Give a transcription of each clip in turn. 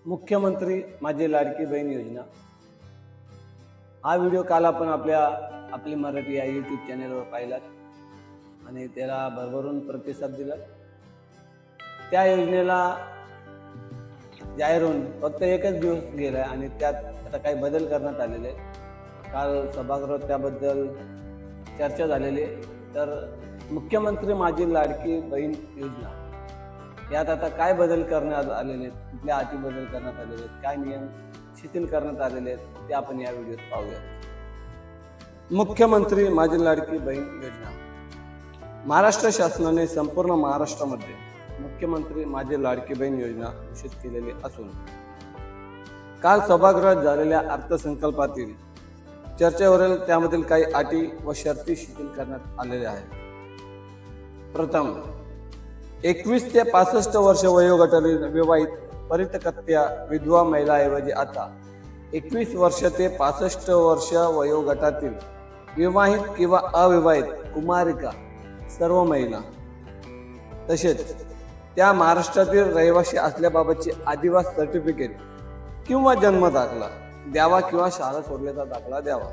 मुख्यमंत्री माझी लाडकी बहीण योजना हा व्हिडिओ काल आपण आपली मराठी या यूट्यूब चॅनलवर पाहिलात आणि त्याला भरभरून प्रतिसाद दिला। त्या योजनेला जाहीर होऊन फक्त एकच दिवस गेलाय आणि त्यात आता काही बदल करण्यात आलेले आहेत। काल सभागृहात त्याबद्दल चर्चा झालेली आहे। तर मुख्यमंत्री माझी लाडकी बहीण योजना यात आता काय बदल करण्यात आलेले आहेत, कुठल्या अटी बदल करण्यात आलेले आहेत, काय नियम शिथिल करण्यात आलेले आहेत ते आपण या व्हिडिओत पाहूया। मुख्यमंत्री माझी लाडकी बहीण योजना महाराष्ट्र शासनाने संपूर्ण महाराष्ट्रामध्ये मुख्यमंत्री माझी लाडकी बहीण योजना घोषित केलेली असून काल सभागृहात झालेल्या अर्थसंकल्पातील चर्चेवरील त्यामधील काही अटी व शर्ती शिथिल करण्यात आलेल्या आहेत। प्रथम 21 ते 65 वर्ष वयोगटातील विवाहित परित्यक्त्या विधवा महिलाऐवजी आता 21 वर्ष ते 65 वर्ष वयोगटातील विवाहित किंवा अविवाहित कुमारिका सर्व महिला तसेच त्या महाराष्ट्रातील रहिवासी असल्याबाबतची आदिवासी सर्टिफिकेट किंवा जन्म दाखला द्यावा किंवा शाळा सोडल्याचा दाखला द्यावा।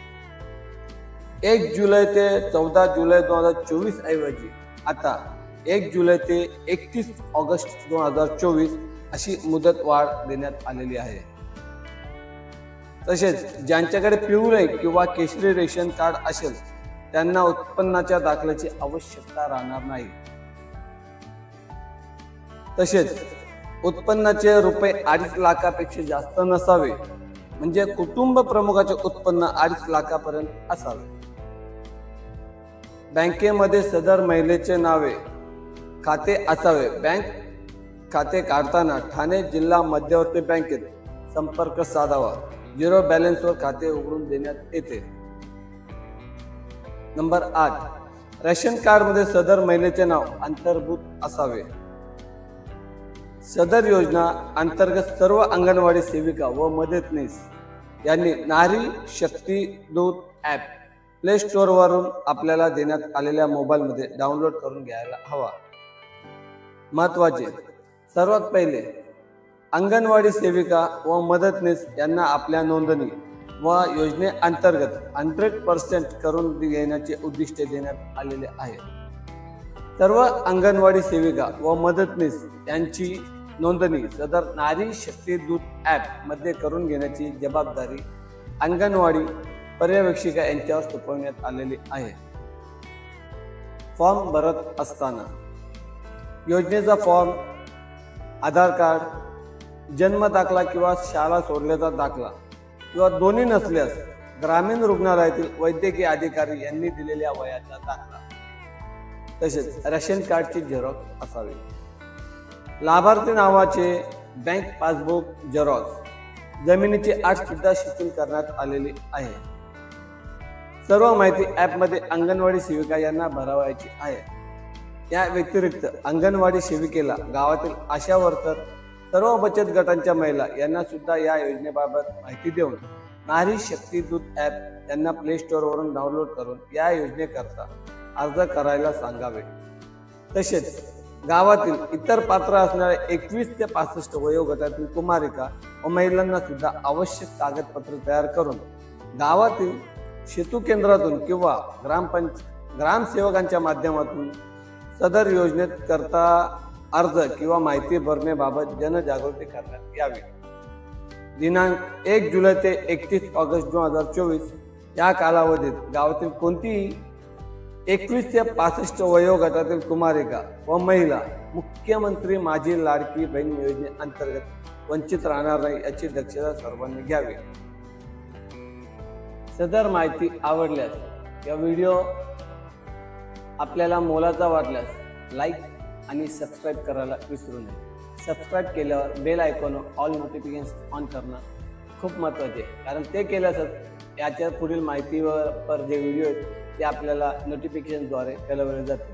1 जुलै ते 14 जुलै 2024 ऐवजी आता 1 जुलै ते 31 ऑगस्ट 2024 अशी मुदत वाढ देण्यात आलेली आहे। तसेच ज्यांच्याकडे पिवळे किंवा केशरी रेशन कार्ड असेल त्यांना उत्पन्नाच्या दाखल्याची आवश्यकता राहणार नाही। तसेच उत्पन्नाचे रुपये 2.5 लाखापेक्षा जास्त नसावे, म्हणजे कुटुंब प्रमुखाचे उत्पन्न 2.5 लाखापर्यंत असावे। बँकेमध्ये सदर महिलेचे नावे खाते असावे। बँक खाते काढताना ठाणे जिल्हा मध्यवर्ती बँकेत संपर्क साधावा। 0 बॅलन्सवर खाते उघडून देण्यात येते। नंबर 8 रेशन कार्ड मध्ये सदर महिलेचे नाव अंतर्भूत असावे। सदर योजना अंतर्गत सर्व अंगणवाडी सेविका व मदतनीस यांनी नारी शक्ती दूत ॲप प्ले स्टोअर वरून आपल्याला देण्यात आलेल्या मोबाईल मध्ये डाउनलोड करून घ्यायला हवा। महत्वाचे सर्वात पहिले अंगणवाडी सेविका व मदतनीस यांना आपल्या नोंदणी व योजनेअंतर्गत 100% करून घेण्याचे उद्दिष्ट देण्यात आलेले आहे। सर्व अंगणवाडी सेविका व मदतनीस यांची नोंदणी सदर नारी शक्ती दूत ॲप मध्ये करून घेण्याची जबाबदारी अंगणवाडी पर्यवेक्षिका यांच्यावर सोपवण्यात आलेली आहे। फॉर्म भरत असताना योजनेचा फॉर्म, आधार कार्ड, जन्म दाखला किंवा शाळा सोडल्याचा दाखला किंवा दोन्ही नसल्यास ग्रामीण रुग्णालयातील वैद्यकीय अधिकारी यांनी दिलेल्या वयाचा दाखला तसेच रेशन कार्डची झेरॉक्स असावी। लाभार्थी नावाचे बँक पासबुक झेरॉक्स, जमिनीची अट सुद्धा शिथिल करण्यात आलेली आहे। सर्व माहिती ॲपमध्ये अंगणवाडी सेविका यांना भरावायची आहे। या व्यतिरिक्त अंगणवाडी सेविकेला गावातील आशा वर्कर, सर्व बचत गटांच्या महिला यांना सुद्धा या योजनेबाबत माहिती देऊन नारी शक्ती दूत ॲप यांना प्ले स्टोअर वरून डाउनलोड करून या योजनेकरता अर्ज करायला सांगावे। तसेच गावातील इतर पात्र असणाऱ्या 21 ते 65 वयोगटातील कुमारिका व महिलांना सुद्धा आवश्यक कागदपत्र तयार करून गावातील सेतू केंद्रातून किंवा ग्रामसेवकांच्या माध्यमातून सदर योजनेत करता अर्ज किंवा माहिती भरण्याबाबत जनजागृती करण्यात यावी। दिनांक 1 जुलै ते 31 ऑगस्ट 2024 या कालावधीत गावातील कोणतीही 21 ते 65 वयोगटातील कुमारिका व महिला मुख्यमंत्री माझी लाडकी बहीण योजनेअंतर्गत वंचित राहणार नाही याची दक्षता सर्वांनी घ्यावी। सदर माहिती आवडल्यास या व्हिडिओ आपल्याला मोलाचा वाटल्यास लाईक आणि सबस्क्राईब करायला विसरू नये। सबस्क्राईब केल्यावर bell icon all notification on करणं खूप महत्त्वाचे आहे, कारण ते केल्यासच याच्या पुढील माहितीवर जे व्हिडिओ आहेत ते आपल्याला नोटिफिकेशनद्वारे कळवले जातील।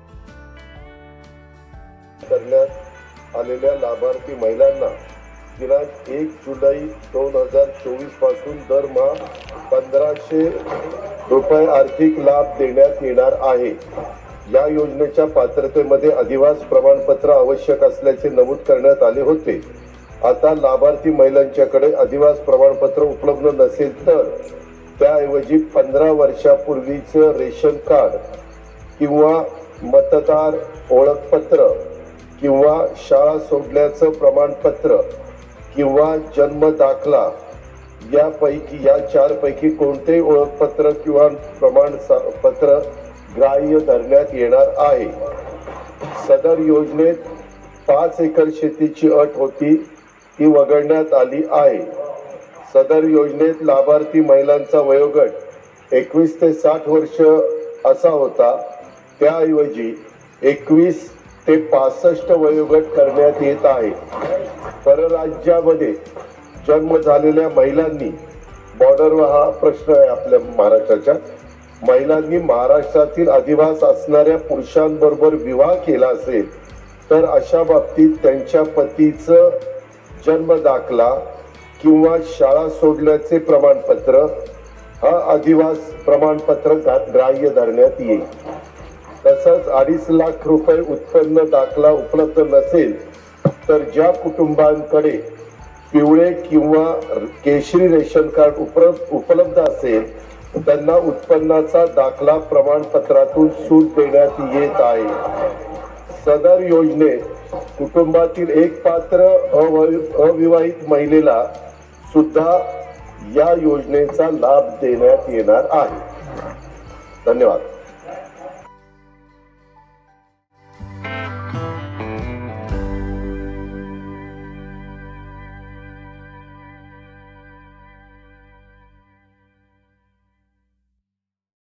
करण्यात आलेल्या लाभार्थी महिलांना दिनांक 1 जुलै 2024 पासून दरमहा 1500 रुपये आर्थिक लाभ देण्यात येणार आहे। या योजनेच्या पात्रतेमध्ये अधिवास प्रमाणपत्र आवश्यक असल्याचे नमूद करण्यात आले होते। आता लाभार्थी महिलांच्याकडे अधिवास प्रमाणपत्र उपलब्ध नसेल तर त्याऐवजी 15 वर्षापूर्वीचं रेशन कार्ड किंवा मतदार ओळखपत्र किंवा शाळा सोडल्याचं प्रमाणपत्र किंवा जन्म दाखला या 4 पैकी कोणतेही ओळखपत्र किंवा प्रमाणपत्र ग्राह्य धरण्यात येणार आहे. सदर योजनेत 5 एकर शेतीची अट होती ती वगळण्यात आली आहे. सदर योजनेत लाभार्थी महिलांचा वयोगट 21 ते 60 वर्ष असा होता, त्याऐवजी 21 ते 65 वयोगट करण्यात येत आहे. परराज्यामध्ये जन्म झालेल्या महिलांनी बॉर्डरवर हा प्रश्न आहे आपल्या महाराष्ट्राच्या महिलांनी महाराष्ट्रातील अधिवास असणाऱ्या पुरुषांबरोबर विवाह केला असेल तर अशा बाबतीत त्यांच्या पतीचं जन्म दाखला किंवा शाळा सोडल्याचे प्रमाणपत्र हा अधिवास प्रमाणपत्र ग्राह्य धरण्यात येईल. तसंच 2.5 लाख रुपये उत्पन्न दाखला उपलब्ध नसेल तर ज्या कुटुंबांकडे पिवळे किंवा केशरी रेशन कार्ड उपलब्ध असेल त्यांना उत्पन्नाचा दाखला प्रमाणपत्रातून सूट देण्यात येत आहे. सदर योजनेत कुटुंबातील एक पात्र अविवाहित महिलेला सुद्धा या योजनेचा लाभ देण्यात येणार आहे. धन्यवाद.